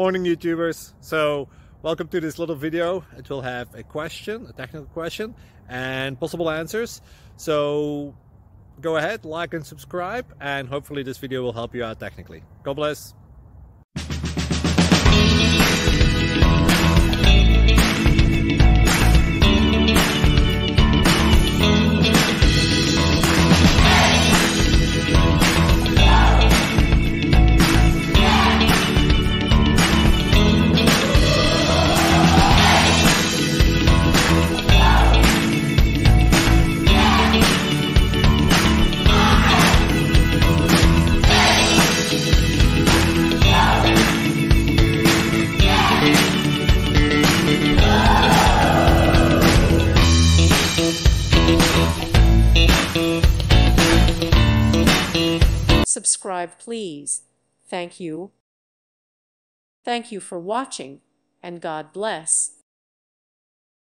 Morning YouTubers. So welcome to this little video. It will have a question, a technical question, and possible answers. So go ahead, like and subscribe, and hopefully this video will help you out technically. God bless. Subscribe, please. Thank you. Thank you for watching, and God bless.